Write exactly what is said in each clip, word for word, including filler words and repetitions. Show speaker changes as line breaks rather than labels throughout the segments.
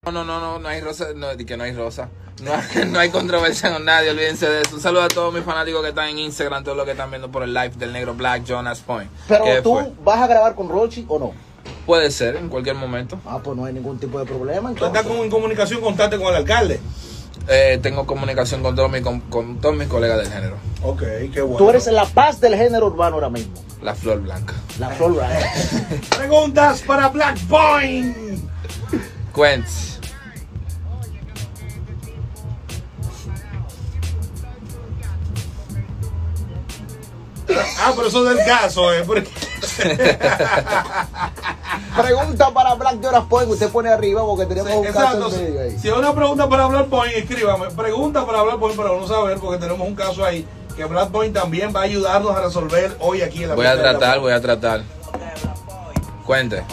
No, no, no, no, no hay rosa, no, que no hay rosa. No, no hay controversia con nadie, olvídense de eso. Un saludo a todos mis fanáticos que están en Instagram, todos los que están viendo por el live del negro Black Jonas Point.
Pero tú fue? ¿Vas a grabar con Rochi o no?
Puede ser, en cualquier momento.
Ah, pues no hay ningún tipo de problema.
¿Tú estás en comunicación constante con el alcalde?
Eh, tengo comunicación con todos, mis, con, con todos mis colegas del género.
Ok, qué bueno.
Tú eres la paz del género urbano ahora mismo.
La flor blanca.
La flor blanca.
Preguntas para Black Point.
Cuents.
Ah, pero eso es del caso, eh. Porque...
Pregunta para Black Jonas Point, usted pone arriba porque tenemos
sí,
un
exacto,
caso en medio ahí.
Si es una pregunta para Black Point, escríbame. Pregunta para Black Point para uno saber, porque tenemos un caso ahí que Black Point también va a ayudarnos a resolver hoy aquí en la
Voy a tratar, voy a tratar. Cuente.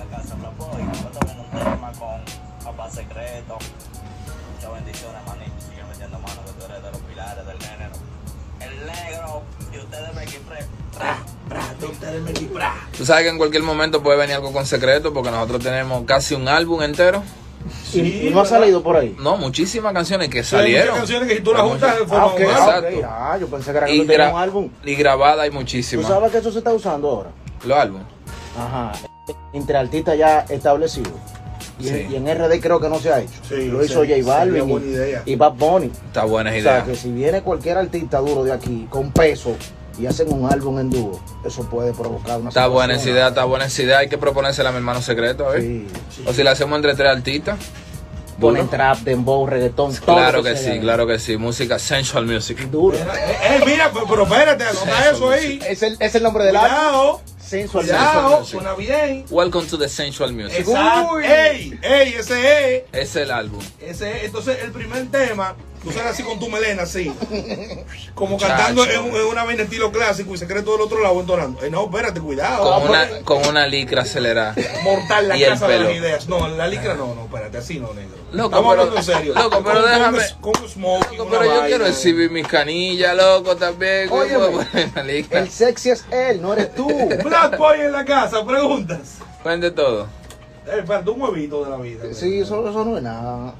Tú sabes que en cualquier momento puede venir algo con secreto porque nosotros tenemos casi un álbum entero.
Sí, ¿y no ha salido por ahí?
No, muchísimas canciones que
sí,
salieron.
Muchas canciones que si tú las juntas en
forma ah, okay,
un
álbum. Okay. Ah, yo pensé que era que no tenía un álbum.
Y grabada hay muchísimas.
¿Tú sabes que eso se está usando ahora?
Los álbumes.
Ajá. Entre artistas ya establecidos. Y, sí. y en R D creo que no se ha hecho. Sí, lo hizo sí, J Balvin y, y Bad Bunny.
Está buena idea.
O sea, que si viene cualquier artista duro de aquí con peso y hacen un álbum en dúo, eso puede provocar una
Está buena esa idea, está buena esa idea. Hay que proponérsela a mi hermano secreto, ¿eh? Sí, sí. O si la hacemos entre tres artistas.
Ponen trap, dembow, reggaetón, todo.
Claro que, que sí, claro que sí. Música, sensual music.
Duro.
Eh, eh, mira, pero espérate, anota eso ahí.
Es el, es el nombre del álbum.
Sensual Cuidado, suena bien.
Welcome to the sensual music.
Exacto. Ey, ey, ese es.
Es el álbum.
Ese es. Entonces, el primer tema, tú sales así con tu melena, así. Como cantando en, en una vaina estilo clásico y secreto del otro lado entonando. Eh, no, espérate, cuidado.
Con una, con una licra acelerada.
Mortal la casa de las ideas. No, la licra no, no, espérate, así no, negro.
Loco,
Estamos
pero,
hablando en serio.
Loco, pero
con,
déjame.
Con, con smoking,
loco, pero yo vaina. Quiero exhibir mis canillas, loco, también.
Oye, el sexy es él, no eres tú.
Black Boy en la casa, preguntas.
Cuente todo.
Eh, falta un huevito de la vida.
Sí, eso, eso no es nada.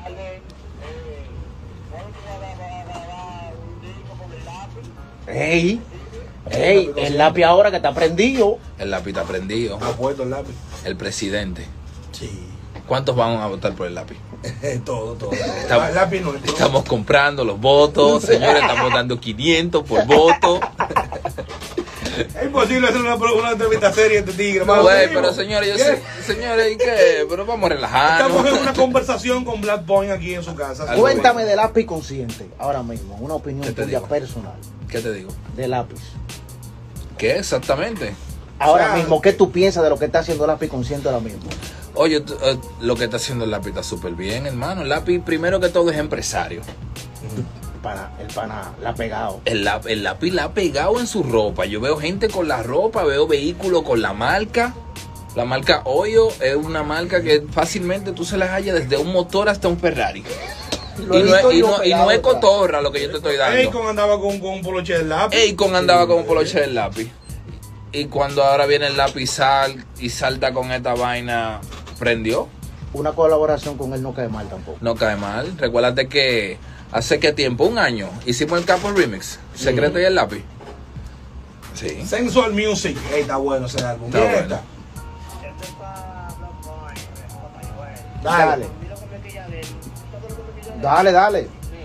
Ey, ey, el lápiz ahora que está prendido.
El lápiz está prendido.
¿Ha puesto el lápiz?
El presidente.
Sí.
¿Cuántos van a votar por el lápiz?
todo, todo.
Estamos,
el lápiz no, todo.
Estamos comprando los votos, señores, estamos dando quinientos por voto.
Es imposible hacer una, una entrevista seria este tigre.
No, güey, pero señores, yo sé, señores, ¿y qué? Pero vamos a relajarnos.
Estamos en una conversación con Black Point aquí en su casa.
Cuéntame del lápiz consciente, ahora mismo, una opinión tuya
digo?
personal.
¿Qué te digo?
Del lápiz.
¿Qué exactamente?
Ahora o sea, mismo, ¿qué tú piensas de lo que está haciendo el lápiz consciente ahora mismo?
Oye, uh, lo que está haciendo el lápiz está súper bien, hermano. El lápiz, primero que todo, es empresario.
El pana, el pana la ha pegado.
El, el lápiz la ha pegado en su ropa. Yo veo gente con la ropa, veo vehículos con la marca. La marca Hoyo es una marca que fácilmente tú se la hallas desde un motor hasta un Ferrari. Y no, es, y, no, y no es cotorra lo que yo te estoy dando.
Akon andaba con, con un poloche del lápiz.
Akon andaba con un poloche del lápiz. Y cuando ahora viene el lápiz sal y salta con esta vaina, prendió.
Una colaboración con él no cae mal tampoco.
No cae mal. Recuérdate que hace qué tiempo, un año, hicimos el Capo Remix, sí. Secreto y el lápiz. Sí.
Sensual Music. Hey, está bueno ese álbum.
Está bueno. Está?
Dale. Dale, dale.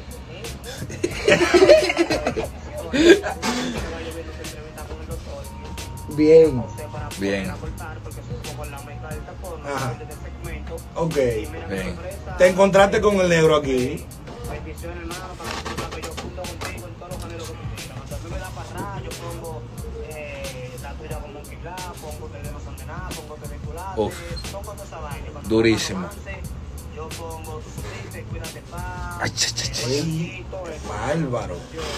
Bien.
Bien.
Ajá. Ok.
Bien.
Te encontraste con el negro aquí.
Uf. Durísimo. Ay, ch, ch, ch.
Ay, bárbaro.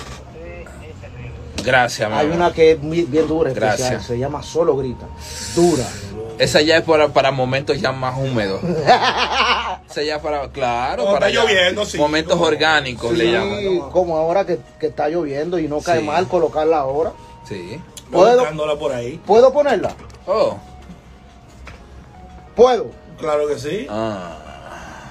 Gracias, mamá.
Hay una que es muy, bien dura, especial.
Gracias.
Se llama Solo Grita. Dura.
Esa ya es para, para momentos ya más húmedos. Esa ya para, claro,
como
para
está lloviendo, sí,
momentos
como,
orgánicos
sí,
le llaman.
Como ahora que, que está lloviendo y no cae
sí.
mal colocarla ahora.
Sí.
¿Puedo, por ahí.
¿Puedo ponerla?
Oh.
¿Puedo?
Claro que sí.
Ah.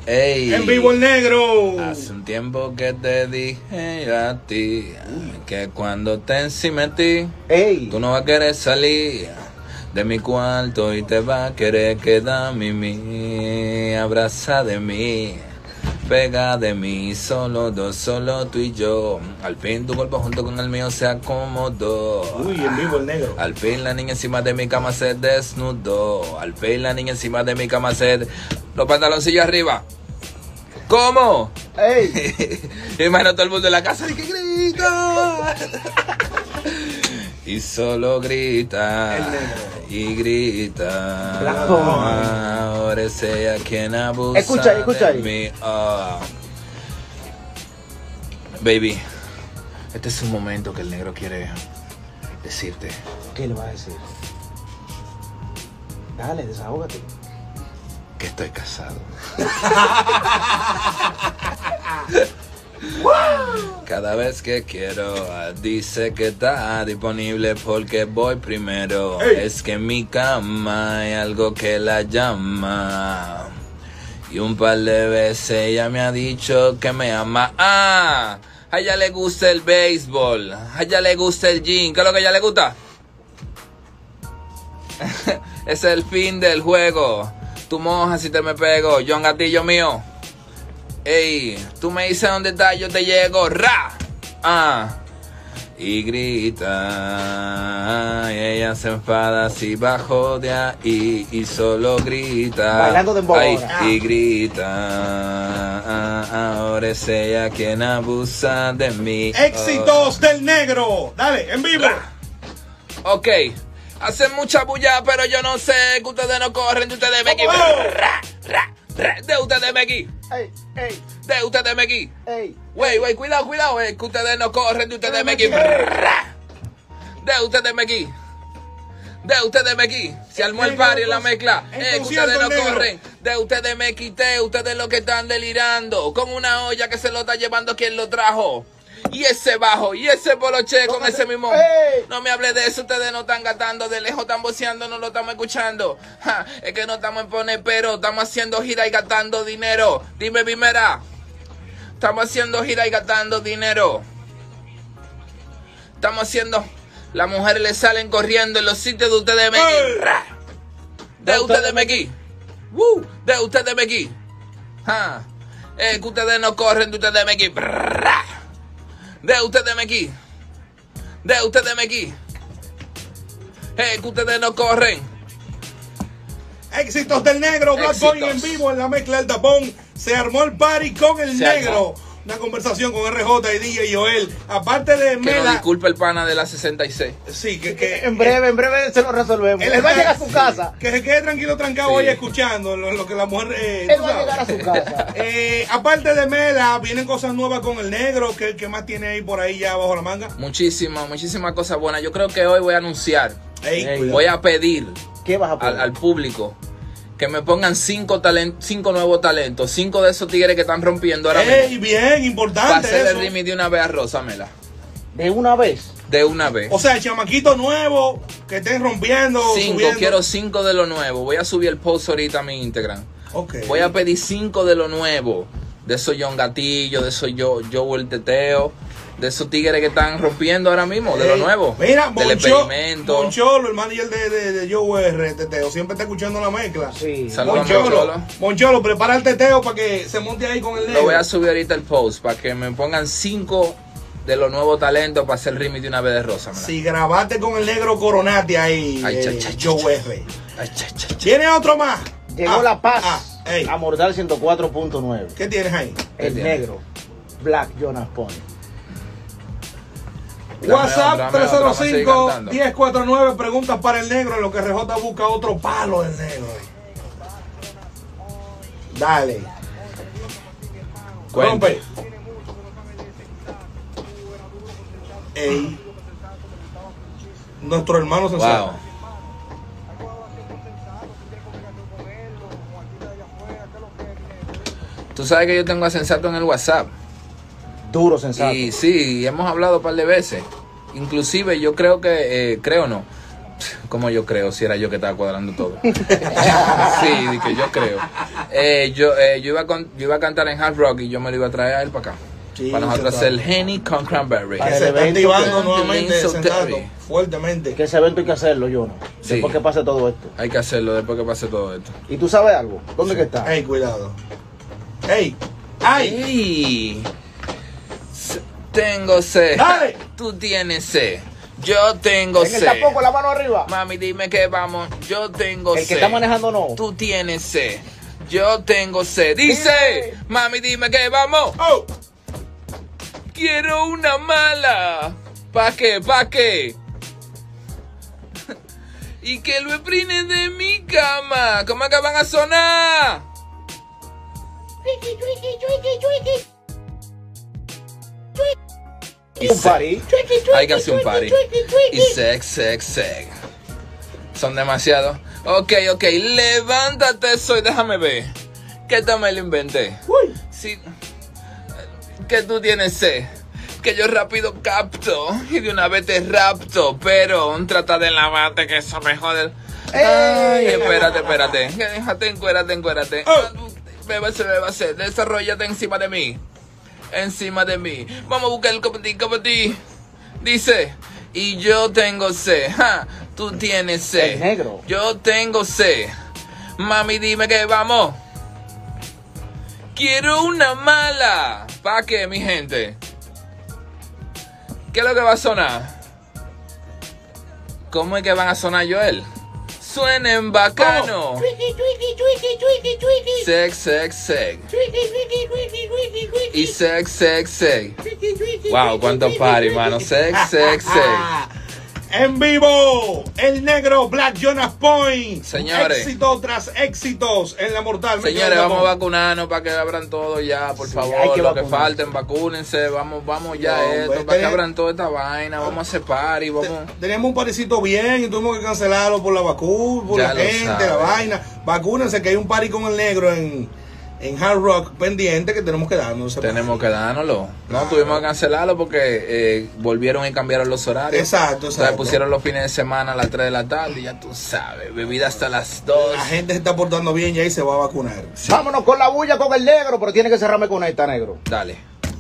Ey,
en vivo el negro.
Hace un tiempo que te dije a ti que cuando te encima de ti,
Ey.
tú no vas a querer salir de mi cuarto y te vas a querer quedar, Mimi, abraza de mí, pega de mí, solo dos, solo tú y yo. Al fin tu cuerpo junto con el mío se acomodó.
Uy, en vivo el negro.
Al fin la niña encima de mi cama se desnudó. Al fin la niña encima de mi cama se... Los pantaloncillos arriba. ¿Cómo?
Ey.
Imagino todo el mundo en la casa y que grita. Y solo grita.
El negro.
Y grita.
Blanco.
Ahora es ella quien abusa
Escucha ahí, escucha
de
ahí.
mí. Oh. Baby, este es un momento que el negro quiere decirte
¿Qué le va a decir? Dale, desahógate.
que estoy casado. Cada vez que quiero dice que está disponible porque voy primero.
Ey.
Es que en mi cama hay algo que la llama. Y un par de veces ella me ha dicho que me ama. Ah, a ella le gusta el béisbol. A ella le gusta el gym. ¿Qué es lo que a ella le gusta? Es el fin del juego. Tú mojas si te me pego. Yo un gatillo mío. Ey, tú me dices dónde estás, yo te llego. Ra. Ah. Y grita. Y ella se enfada si bajo de ahí. Y solo grita.
Bailando dembow
Ay,
ahora.
y grita. Ah, ahora es ella quien abusa de mí.
Éxitos del negro. Dale, en vivo.
Oh. Ok. Hacen mucha bulla, pero yo no sé que ustedes no corren de ustedes me aquí.
¡Vamos!
Ra, ra, ra, de ustedes me aquí.
Ey, ey,
De ustedes me aquí.
ey.
Wey, wey, cuidado, cuidado, eh, que ustedes no corren de ustedes me aquí. Ra, de ustedes me aquí. De ustedes me aquí. Se armó el party en la mezcla.
En
Eh, que
concierto,
ustedes no
negro.
corren. De ustedes me quité. Ustedes lo que están delirando. Con una olla que se lo está llevando quien lo trajo. Y ese bajo, y ese poloche con ese mismo.
¡Ey!
No me hable de eso, ustedes no están gastando, de lejos están boceando, no lo estamos escuchando. Ja, es que no estamos en poner pero, estamos haciendo gira y gastando dinero. Dime, Vimera. Estamos haciendo gira y gastando dinero. Estamos haciendo. Las mujeres le salen corriendo en los sitios de ustedes me aquí.
¡Ey!
Ra. De ustedes me aquí. Woo, de ustedes me aquí. Ja, es que ustedes no corren de ustedes me aquí. Ra. De ustedes me aquí. De ustedes me aquí. Eh, que ustedes no corren.
Éxitos del negro. Black
Éxitos.
Boy en vivo en la mezcla del tapón. Se armó el party con el
Se
negro.
armó.
Una conversación con R J y D J Joel. Aparte de
Que nos
Mela.
disculpe el pana de la sesenta y seis.
Sí, que, que
En breve, en breve se lo resolvemos.
Él
Él va a
está-
llegar a su casa.
Que se quede tranquilo, trancado
Sí.
ahí escuchando lo, lo que la mujer. Eh,
Él
tú
va a
sabes.
llegar a su casa.
Eh, aparte de Mela, vienen cosas nuevas con el negro. ¿Qué, qué más tiene ahí por ahí ya bajo la manga?
Muchísimas, muchísimas cosas buenas. Yo creo que hoy voy a anunciar,
Ey,
Ey.
cuidado.
voy a pedir
¿Qué vas a
al,
poner?
al público que me pongan cinco, talent, cinco nuevos talentos, cinco de esos tigres que están rompiendo ahora
Ey,
mismo.
bien,
Para
importante
hacer el
eso.
remix de una vez a Rosamela.
De una vez.
De una vez.
O sea, el chamaquito nuevo que estén rompiendo,
Cinco,
subiendo.
quiero cinco de lo nuevo. Voy a subir el post ahorita a mi Instagram.
Ok.
Voy a pedir cinco de lo nuevo. De esos John Gatillo, de esos yo, yo el Teteo, de esos tigres que están rompiendo ahora mismo, de lo
Ey,
nuevo.
Mira,
del
Moncho,
experimento.
Moncholo, el manager de, de, de Joe R, Teteo, siempre está escuchando la mezcla.
Sí.
Saludos a
Moncholo,
Moncholo.
Moncholo, prepara el teteo para que se monte ahí con el negro.
Lo voy a subir ahorita el post para que me pongan cinco de los nuevos talentos para hacer remix de una vez de Rosa.
Si grabaste con el negro Coronati ahí,
Ay,
eh,
cha, cha, cha,
Joe
cha.
R.
Ay, cha, cha, cha.
¿Tiene otro más?
Llegó
Ah,
La Paz
ah, ey,
a Mortal ciento cuatro punto nueve.
¿qué tienes ahí?
El
tiene?
negro. Black Jonas Pony.
Dame
WhatsApp
otra, dame
tres cero
otra, vamos a seguir
cinco,
cantando.
uno cero cuatro nueve, preguntas para el negro, en lo que R J busca otro palo del negro. Dale.
Cuente.
Rompe. Ey. Nuestro hermano sensato.
Wow. Tú sabes que yo tengo a Sensato en el WhatsApp.
Duro, sensato.
Y sí, hemos hablado un par de veces. Inclusive yo creo que, eh, creo no. Como yo creo, si era yo que estaba cuadrando todo. Sí, de que yo creo. Eh, yo, eh, yo, iba con, yo iba a cantar en Hard Rock y yo me lo iba a traer a él para acá. Sí, para nosotros hacer el Henny con Cranberry.
Que se está activando nuevamente Sensato, fuertemente.
Que ese evento hay que hacerlo, yo no.
Sí.
Después que pase todo esto.
Hay que hacerlo después que pase todo esto.
¿Y tú sabes algo? ¿Dónde sí. que está?
Ey, cuidado. Ey, ay.
Ey. Tengo sed.
Dale.
Tú tienes sed. Yo tengo
en
sed.
El tampoco, la mano arriba.
Mami, dime que vamos. Yo tengo
el
sed.
El que está manejando no.
Tú tienes sed. Yo tengo sed. Dice, Dime. Mami, dime que vamos.
Oh.
Quiero una mala. ¿Pa qué? ¿Pa qué? Y que lo esprinen de mi cama. ¿Cómo es que van a sonar?
Y un party.
Hay que hacer un party. Y sex, sex, sex. Son demasiados. Ok, ok. Levántate eso y déjame ver. Que también lo inventé.
Uy.
Sí. Que tú tienes sed. Que yo rápido capto. Y de una vez te rapto. Pero trata de lavarte que eso me jode. Ay, espérate, espérate. Déjate, encuérate, encuérate.
Oh.
Bébase, bébase. Desarrollate encima de mí. Encima de mí. Vamos a buscar el copetí, copetí. Dice, y yo tengo sed. Ja, tú tienes sed.
El negro.
Yo tengo sed. Mami, dime que vamos. Quiero una mala. ¿Para qué, mi gente? ¿Qué es lo que va a sonar? ¿Cómo es que van a sonar, Joel? Suenen bacano. Sex, sex, sex. Y sex, sex, sex. Wow, cuánto party, mano. Sex, sex, sex.
En vivo, el negro Black Jonas Point.
Señores.
Éxito tras éxitos en la mortal.
Señores, vamos a vacunarnos para que abran todo ya, por sí, favor. Que lo que falten, vacúnense. Vamos, vamos ya no, esto, para tenés... que abran toda esta vaina. Vamos a hacer party, vamos.
Teníamos un parecito bien y tuvimos que cancelarlo por la vacuna, por ya la gente, sabe. La vaina. Vacúnense que hay un party con el negro en... en Hard Rock pendiente que tenemos que darnos.
Tenemos que dárnoslo. No, claro. Tuvimos que cancelarlo porque eh, volvieron y cambiaron los horarios.
Exacto, exacto.
O sea, pusieron los fines de semana a las tres de la tarde y ya tú sabes, bebida hasta las dos.
La gente se está portando bien y ahí se va a vacunar.
Sí. Vámonos con la bulla con el negro, pero tiene que cerrarme con esta, negro.
Dale.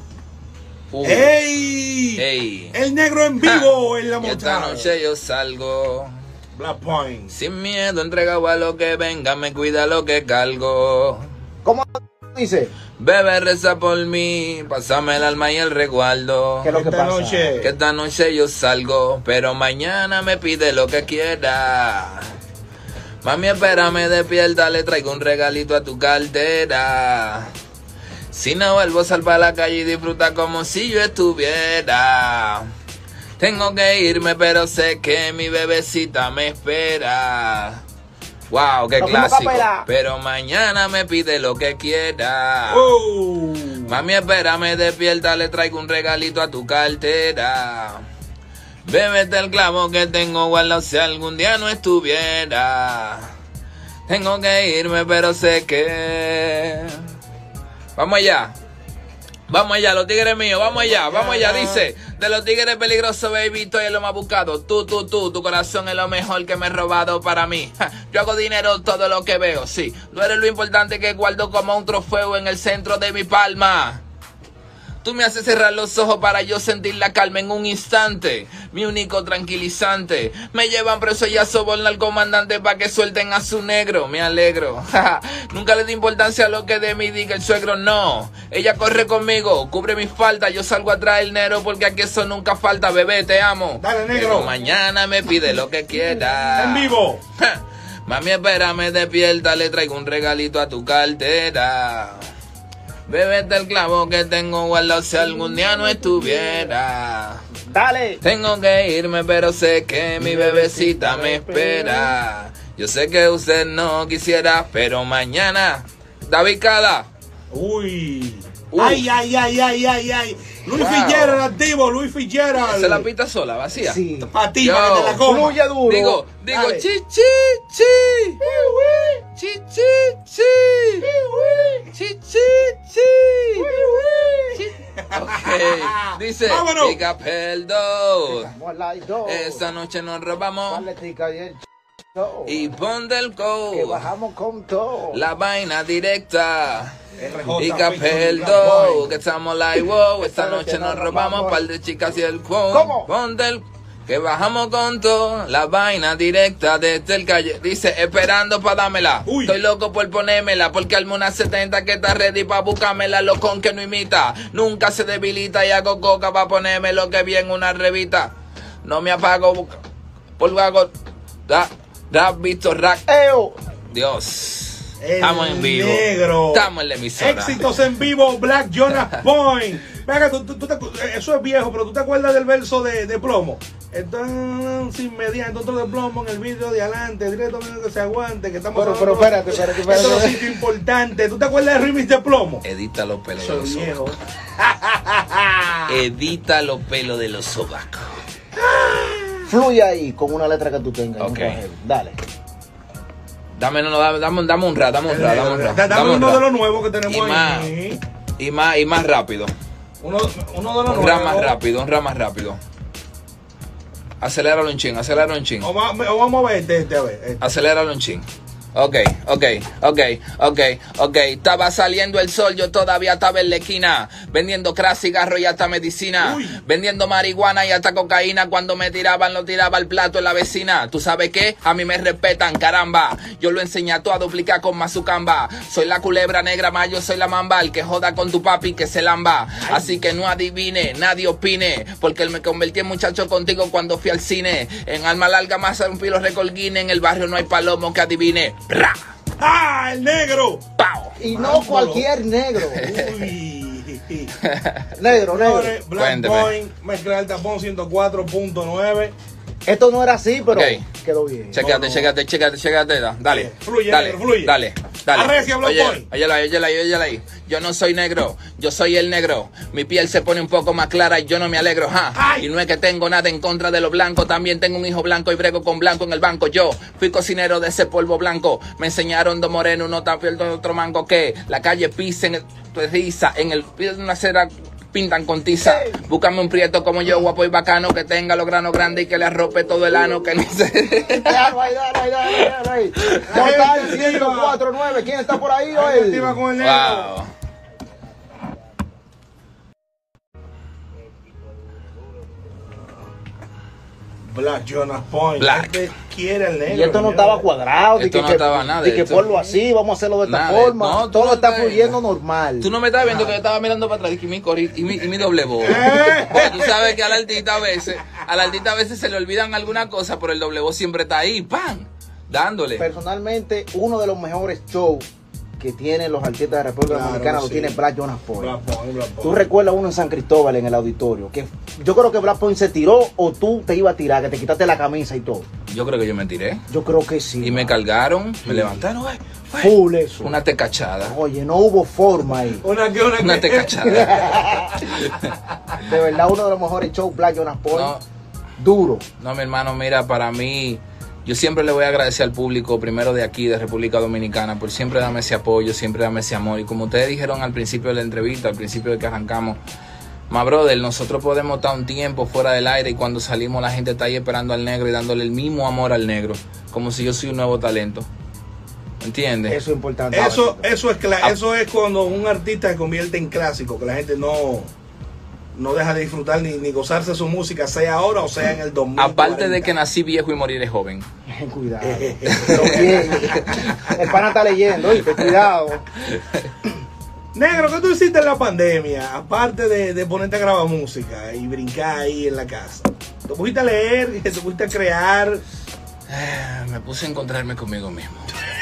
Uh. ¡Ey!
¡Ey!
El negro en vivo en la montaña.
Esta noche yo salgo.
Black Point.
Sin miedo, entregado a lo que venga, me cuida lo que cargo.
¿Cómo dice?
Bebe, reza por mí, pásame el alma y el resguardo.
¿Qué es lo que
esta
pasa?
Noche.
Que esta noche yo salgo, pero mañana me pide lo que quiera. Mami, espérame despierta, le traigo un regalito a tu cartera. Si no vuelvo a salir para la calle y disfruta como si yo estuviera. Tengo que irme, pero sé que mi bebecita me espera. Wow, qué clásico. Pero mañana me pide lo que quiera.
Oh.
Mami, espérame despierta, le traigo un regalito a tu cartera. Bébete el clavo que tengo guardado si algún día no estuviera. Tengo que irme, pero sé que... Vamos allá. Vamos allá, los tigres míos, vamos allá, vamos allá, dice. De los tigres peligrosos, baby, estoy en lo más buscado. Tú, tú, tú, tu corazón es lo mejor que me he robado para mí. Ja, yo hago dinero todo lo que veo, sí. Tú eres lo importante que guardo como un trofeo en el centro de mi palma. Tú me haces cerrar los ojos para yo sentir la calma en un instante. Mi único tranquilizante. Me llevan preso y a sobornar al comandante para que suelten a su negro. Me alegro. Nunca le di importancia a lo que de mí diga el suegro, no. Ella corre conmigo, cubre mis faltas. Yo salgo atrás del negro porque aquí eso nunca falta. Bebé, te amo.
Dale, negro.
Pero mañana me pide lo que quiera.
En vivo.
Mami, espérame despierta, le traigo un regalito a tu cartera. Bébete el clavo que tengo guardado si algún día no estuviera.
Dale.
Tengo que irme, pero sé que mi bebecita me espera. Yo sé que usted no quisiera, pero mañana... David Cada.
Uy. Uy. Ay, ay, ay, ay, ay, ay. Luis wow. Fitzgerald activo, Luis Fitzgerald.
¿Se la pista sola, vacía?
Sí.
Para ti, para que te la coma.
Fluye duro.
Digo, digo, chi, chi, chi. Chi, chi, chi. Chi, chi, chi. Okay. Dice,
vámonos.
pica peldo.
Dos.
Esta noche nos robamos.
Paletica y el show.
Y ponte el
Que
code.
bajamos con todo.
La vaina directa.
R J,
Pica peldo. Que estamos live, wow. Esta noche nos robamos. Par de chicas y el quote.
¿Cómo?
Ponte el que bajamos con todo, la vaina directa desde el calle. Dice, esperando pa' dármela.
Uy.
Estoy loco por ponérmela, porque armo una setenta que está ready pa' buscármela. Lo con que no imita, nunca se debilita. Y hago coca pa' ponerme lo que vi en una revista. No me apago, por hago, da, da, visto rack.
Eo.
Dios.
El
Estamos en vivo.
negro.
Estamos en la emisora.
Éxitos en vivo, Black Jonas Point. Venga, tú, tú, tú te, eso es viejo, pero tú te acuerdas del verso de, de plomo. Están sin mediante, otro de plomo en el vídeo de adelante, directo que se aguante, que estamos.
Pero, pero espérate, espérate,
Esto es lo
espérate.
sitio importante. ¿Tú te acuerdas del remix de plomo?
Edita los pelos de
Soy
los
viejo.
sobacos. Edita los pelos de los sobacos.
Fluye ahí con una letra que tú tengas.
Ok.
un rajero. Dale.
Dame, no, no, dame, dame, dame un rap, dame un rap, dame un rap.
Dame
dame un
uno
rap.
de los nuevos que tenemos
Y más,
ahí.
y más, y más rápido.
Uno, uno de los
Un rap
nuevos.
más rápido, un rap más rápido. Aceléralo un chin, aceléralo un chin.
O, va- o vamos a ver este, este, a ver. Este.
Aceléralo un chin. Ok, ok, ok, ok, ok. Estaba saliendo el sol, yo todavía estaba en la esquina. Vendiendo crack, cigarro y hasta medicina.
Uy.
Vendiendo marihuana y hasta cocaína. Cuando me tiraban, lo tiraba al plato en la vecina. ¿Tú sabes qué? A mí me respetan, caramba. Yo lo enseñé a todo a duplicar con mazucamba. Soy la culebra negra, más yo soy la mamba. El que joda con tu papi que se lamba. Así que no adivine, nadie opine. Porque él me convertí en muchacho contigo cuando fui al cine. En alma larga más un filo recolguine. En el barrio no hay palomo que adivine. ¡Bra!
¡Ah, el negro!
¡Pau!
Y no
Vámonos.
cualquier negro.
Uy.
Negro, negro.
Señores, Black
Cuénteme.
Point, mezcla el tapón ciento cuatro punto nueve.
Esto no era así, pero
Ok.
quedó bien.
Chécate,
No, no.
chécate, chécate, chécate. da- Dale.
Fluye,
dale,
negro, fluye.
dale, dale.
Arrecia, Black
Oye,
Point.
óyela ahí, óyela ahí, óyela ahí. Yo no soy negro, yo soy el negro. Mi piel se pone un poco más clara y yo no me alegro, ja.
Ay.
Y no es que tengo nada en contra de los blancos, también tengo un hijo blanco y brego con blanco en el banco. Yo fui cocinero de ese polvo blanco. Me enseñaron dos morenos, uno tan fiel, otro mango que la calle pisen, tu risa, en el pie de una acera pintan con tiza. Búscame un prieto como yo, guapo y bacano, que tenga los granos grandes y que le arrope todo el ano, que ni se...
Déjalo ahí, déjalo ahí, déjalo ahí. Mortal ciento cuatro punto nueve. ¿Quién está por ahí,
Ahí
Joel?
activa con el negro.
Wow.
Black Jonas Point.
Black.
Este quiere el negro.
Y esto no
señores.
estaba cuadrado.
Esto
di
no
que,
estaba nada de
di que
esto.
ponlo así, vamos a hacerlo de esta
Nada de-
forma.
no, tú
Todo
no
está
estás-
fluyendo normal.
Tú no me estabas viendo que yo estaba mirando para atrás y mi, cori- y mi, y mi doble voz.
Eh.
Porque tú sabes que al artista a veces, al artista a veces se le olvidan alguna cosa, pero el doble voz siempre está ahí, ¡pam! Dándole.
Personalmente, uno de los mejores shows que tienen los artistas de República
Claro,
Dominicana lo
sí.
tiene Black Jonas Point.
Black Point, Black Point.
Tú recuerdas uno en San Cristóbal en el auditorio, que yo creo que Black Point se tiró o tú te ibas a tirar, que te quitaste la camisa y todo.
Yo creo que yo me tiré.
Yo creo que sí.
Y me
mano.
cargaron, me levantaron, ay, ay,
Full eso.
una tecachada.
Oye, no hubo forma ahí.
Una que una,
Una
que.
tecachada.
De verdad, uno de los mejores shows Black Jonas Point.
No,
Duro.
no, mi hermano, mira, para mí, yo siempre le voy a agradecer al público, primero de aquí, de República Dominicana, por siempre darme ese apoyo, siempre darme ese amor. Y como ustedes dijeron al principio de la entrevista, al principio de que arrancamos, ma brother, nosotros podemos estar un tiempo fuera del aire y cuando salimos la gente está ahí esperando al negro y dándole el mismo amor al negro, como si yo soy un nuevo talento. ¿Entiendes?
Eso es importante.
Eso, eso, es cla-
Ah.
eso es cuando un artista se convierte en clásico, que la gente no, no deja de disfrutar ni, ni gozarse su música, sea ahora o sea en el dos mil cuarenta.
Aparte de que nací viejo y moriré joven.
Cuidado. Pero bien. El pana está leyendo, ¿oíste? Cuidado.
Negro, ¿qué tú hiciste en la pandemia? Aparte de, de ponerte a grabar música y brincar ahí en la casa. ¿Te pusiste a leer? ¿Te pusiste a crear?
Ah, Me puse a encontrarme conmigo mismo.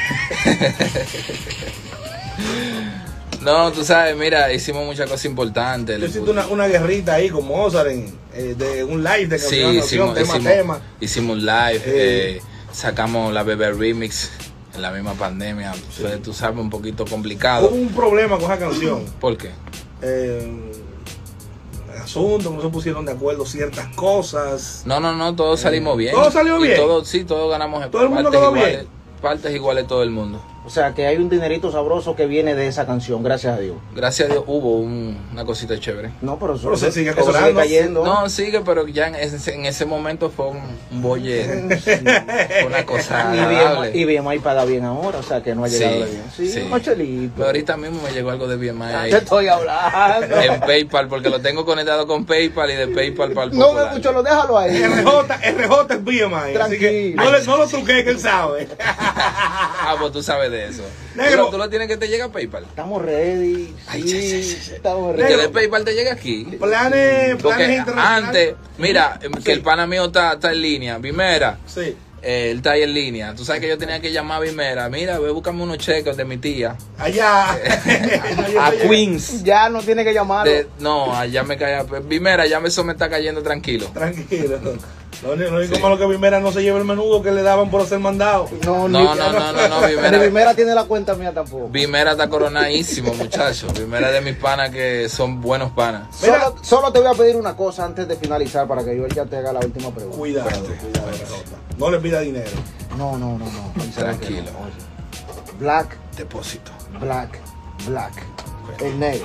No, tú sabes, mira, hicimos muchas cosas importantes.
Tú
Le
hiciste
puse-
una, una guerrita ahí con Mozart en, eh, de un live de
Sí,
canción a canción,
hicimos,
tema
hicimos,
a tema.
hicimos un live,
Eh.
eh, sacamos la Bebé Remix en la misma pandemia. Fue, tú sabes, un poquito
Hubo
complicado.
un problema con esa canción.
¿Por qué?
Eh, asunto, no se pusieron de acuerdo ciertas cosas.
No, no, no, todos salimos bien.
¿Todo salió
Y
bien?
Todo, sí, todos ganamos
¿Todo el mundo
partes
quedó
iguales,
bien?
partes iguales todo el mundo.
O sea, que hay un dinerito sabroso que viene de esa canción, gracias a Dios.
Gracias a Dios hubo un, una cosita chévere.
No, pero, eso,
pero se sigue
eso
cobrando.
sigue cayendo.
No, sigue, pero ya en ese, en ese momento fue un, un bolle. Sí. Fue una cosa agradable.
Y B M I paga bien ahora, o sea, que no ha llegado
Sí,
de bien. Sí,
sí.
Machelito.
Pero ahorita mismo me llegó algo de B M I ahí.
Te estoy hablando.
En PayPal, porque lo tengo conectado con PayPal y de PayPal para el
No me
Popular.
escucho, lo déjalo ahí.
R J, R J es B M I, así que no, le, no lo truque, que él sabe.
Ah, pues tú sabes de eso.
Negro.
¿Tú, lo, tú lo tienes que te llega a PayPal?
Estamos ready.
Ay,
Sí,
sí, sí, sí, sí.
estamos
Y que
ready.
de PayPal te llega aquí.
Planes, planes
Porque
internacionales.
antes, mira, que
Sí.
el pana mío está, está en línea. Vimera,
Sí.
eh, él está ahí en línea. Tú sabes que yo tenía que llamar a Vimera. Mira, ve, búscame unos cheques de mi tía.
Allá.
A Queens.
Ya no tiene que llamarlo.
De- no, allá me caía. Vimera, ya eso me está cayendo tranquilo.
Tranquilo. Lo único, lo único
Sí.
malo que Vimera no se lleva el menudo que le daban por hacer mandado.
No,
No,
ni-
no, no, no, no,
Ni
Vimera.
primera tiene la cuenta mía tampoco.
Vimera está coronadísimo, muchachos. Vimera es de mis panas que son buenos panas.
Mira.
Solo, solo te voy a pedir una cosa antes de finalizar para que yo ya te haga la última pregunta.
Cuidado, cuidado, R J. No le pida dinero.
No, no, no, no.
Tranquilo.
Oye. Black,
Depósito.
black, black. El negro.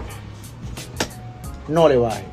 No le baje.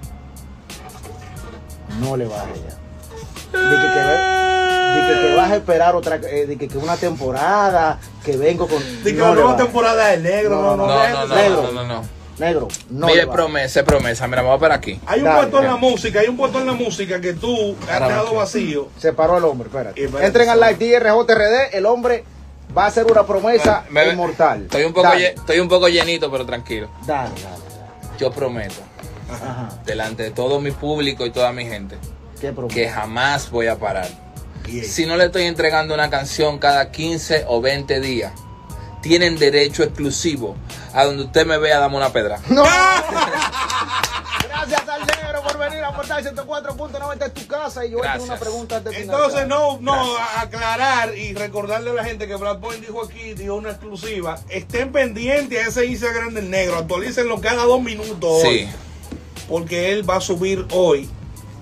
No le baje ya. De que, que, ve- de que, que vas a esperar otra, eh, de que, que una temporada, que vengo con.
Dice que
no
la
le
nueva
baje.
temporada del negro.
No,
No, no,
No,
deje
no,
de
no,
ser-
no, no, no, no.
Negro, no.
Mira,
le
es
baje.
promesa, es promesa. Mira, vamos para aquí.
Hay un
Dale,
puesto en la
dale.
música, hay un puesto en la música que tú has
Ahora
dejado
va.
vacío.
Se paró el hombre, espérate.
Y espérate,
Entren al
sí.
live D R J R D, el hombre va a hacer una promesa
Me- me-
inmortal.
Estoy un, poco
Dale,
lle- estoy un poco llenito, pero tranquilo.
dale, dale, dale.
Yo prometo,
Ajá.
delante de todo mi público y toda mi gente,
¿Qué promesa?
que jamás voy a parar.
Bien.
Si no le estoy entregando una canción cada quince o veinte días, tienen derecho exclusivo a donde usted me vea, dame una pedra.
¡No! Gracias al negro por venir a Portal ciento cuatro punto noventa en tu casa. Y yo voy a hacer una
Gracias.
pregunta antes de
Entonces,
finalizar.
no, no, a- aclarar y recordarle a la gente que Brad Point dijo aquí, dijo una exclusiva. Estén pendientes a ese Instagram del negro, actualícenlo cada dos minutos.
Sí,
hoy, porque él va a subir hoy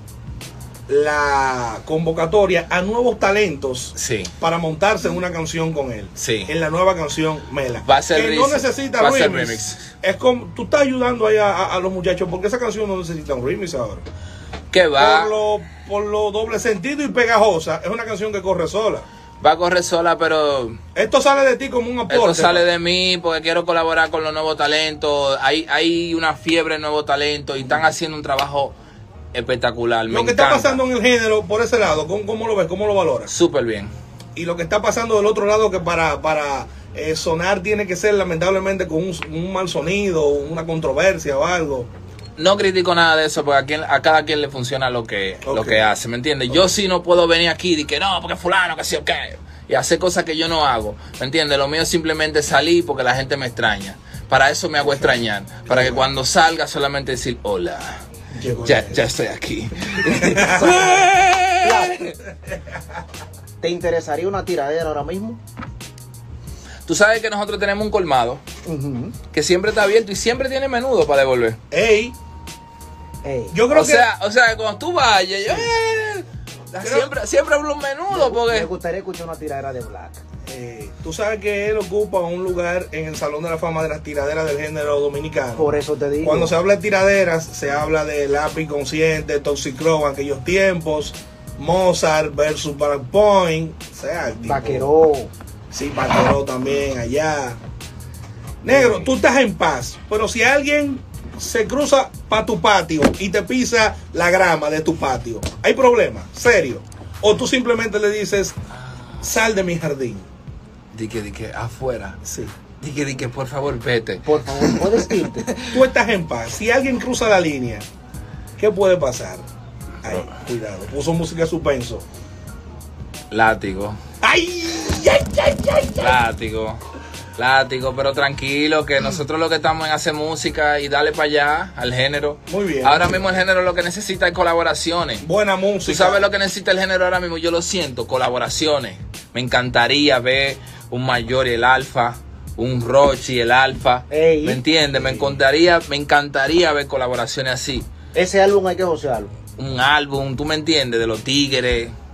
la convocatoria a nuevos talentos
sí.
para montarse en una canción con él.
Sí.
En la nueva canción Mela.
Va a ser
que
remix.
no necesita
Va a ser
remix.
remix.
Es como tú estás ayudando ahí a, a- a los muchachos porque esa canción no necesita un remix ahora.
Que va,
Por lo, por lo doble sentido y pegajosa, es una canción que corre sola.
va a correr sola, pero
Esto sale de ti como un aporte.
esto sale de mí porque quiero colaborar con los nuevos talentos. Hay, hay una fiebre de nuevos talentos y están haciendo un trabajo espectacular. Me
Lo que
encanta.
está pasando en el género por ese lado, ¿cómo, cómo lo ves? ¿Cómo lo valoras?
Súper bien.
Y lo que está pasando del otro lado, que para, para eh, sonar tiene que ser lamentablemente con un, un mal sonido, una controversia o algo.
No critico nada de eso porque a, quien, a cada quien le funciona lo que, lo
Ok.
que hace, ¿me entiendes? Yo sí no puedo venir aquí y que no, porque fulano, que sí o qué. Y hacer cosas que yo no hago, ¿me entiendes? Lo mío es simplemente salir porque la gente me extraña. Para eso me hago extrañar. Para que cuando salga solamente decir hola.
Llegó
Ya,
el-
ya estoy aquí.
¿Te interesaría una tiradera ahora mismo?
Tú sabes que nosotros tenemos un colmado
Ujú.
que siempre está abierto y siempre tiene menudo para devolver.
Ey,
Ey.
yo creo
O
que...
sea, o sea, cuando tú vayas, yo, eh,
Creo-
siempre, siempre hablo un menudo
Me
porque...
gustaría escuchar una tiradera de Black.
eh, tú sabes que él ocupa un lugar en el Salón de la Fama de las tiraderas del género dominicano.
Por eso te digo.
Cuando se habla de tiraderas, se habla de Lápiz Consciente, Toxicrow en aquellos tiempos, Mozart versus Brad Point, o sea, el tipo-
Vaqueró.
Sí, Vaqueró también allá. Negro, tú estás en paz, pero si alguien se cruza para tu patio y te pisa la grama de tu patio, ¿hay problema? ¿Serio? O tú simplemente le dices, sal de mi jardín.
Di que, di que, afuera.
Sí.
Di que, di que, por favor, vete.
Por favor, puedes irte.
Tú estás en paz. Si alguien cruza la línea, ¿qué puede pasar? Ay, cuidado, puso música de suspenso.
Látigo.
¡Ay! ¡Ay, ay, ay!
Látigo. Látigo, pero tranquilo, que nosotros lo que estamos en hacer música y darle para allá al género.
Muy bien.
Ahora mismo el género lo que necesita es colaboraciones.
Buena música.
Tú sabes lo que necesita el género ahora mismo, yo lo siento, colaboraciones. Me encantaría ver un Mayor y el Alfa, un Rochi y el Alfa.
Ey.
¿Me entiendes? Me encantaría, me encantaría ver colaboraciones así.
Ese álbum hay que josearlo.
Un álbum, ¿tú me entiendes? De los Tigres.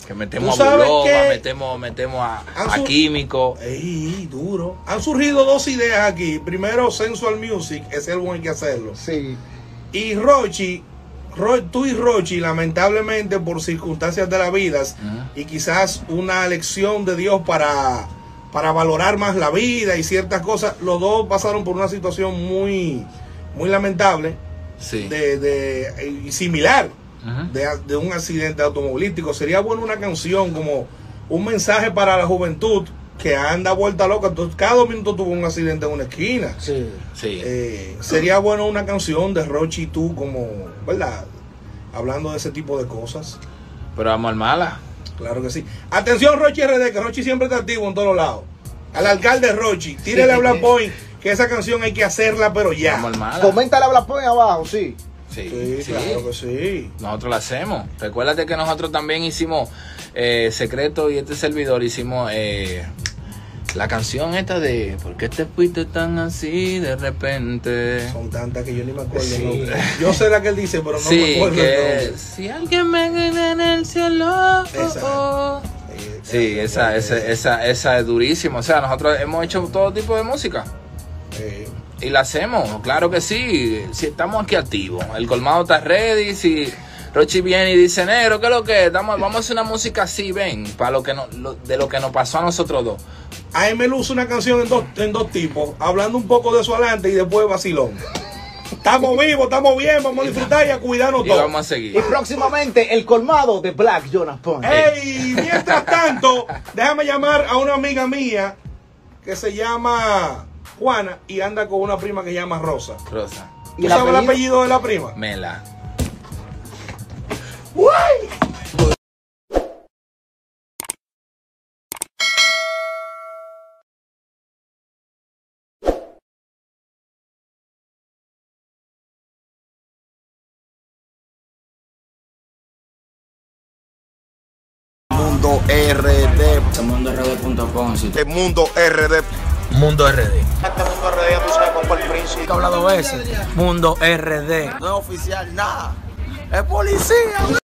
Que metemos a Bulova, que metemos, metemos a, a Químico.
Ey, duro. Han surgido dos ideas aquí. Primero, Sensual Music, ese álbum hay que hacerlo.
Sí.
Y Rochi, Ro, tú y Rochi, lamentablemente por circunstancias de la vida uh-huh. y quizás una lección de Dios para, para valorar más la vida y ciertas cosas, los dos pasaron por una situación muy, muy lamentable,
sí.
de, de, y similar. Uh-huh. de, de un accidente automovilístico. Sería bueno una canción como un mensaje para la juventud que anda vuelta loca. Entonces, cada dos minutos tuvo un accidente en una esquina.
Sí,
sí.
Eh, sería bueno una canción de Rochi y tú, como, ¿verdad? Hablando de ese tipo de cosas.
Pero vamos al mala.
Claro que sí. Atención, Rochi R D, que Rochi siempre está activo en todos lados. Al alcalde Rochi, tírele a Black Point que esa canción hay que hacerla, pero ya.
Vamos al mala.
Coméntale a Black Point abajo, sí.
Sí, sí, sí, claro que sí.
Nosotros la hacemos. Recuérdate que nosotros también hicimos eh, Secreto y este servidor hicimos eh, la canción esta de ¿por qué te fuiste tan así de repente?
Son tantas que yo ni me acuerdo. Sí. ¿No? Yo sé la que él dice, pero no
sí,
me acuerdo.
Que si alguien me gana en el cielo.
Esa.
Sí, esa, esa, esa, esa es durísima. O sea, nosotros hemos hecho todo tipo de música.
Sí.
Y la hacemos, claro que sí. Si estamos aquí activos. El colmado está ready. Si Rochi viene y dice, negro, ¿qué es lo que es? Vamos, vamos a hacer una música así, ven, para lo que no, lo, de lo que nos pasó a nosotros dos.
A él me luce una canción en dos, en dos tipos, hablando un poco de su adelante y después vacilón. Estamos vivos, estamos bien, vamos a disfrutar y a cuidarnos
y
todos.
Vamos a seguir.
Y próximamente el colmado de Black Jonas Point.
Ey, mientras tanto, déjame llamar a una amiga mía que se llama Juana y anda con una prima que se llama Rosa.
Rosa.
¿Tú sabes el apellido de la prima?
Mela.
¡Uy!
Mundo R D.
mundo R D punto com. Sí.
El Mundo R D.
Mundo R D.
Este Mundo R D, tú sabes cómo fue el príncipe.
He hablado veces. Mundo R D.
No es oficial nada. Es policía.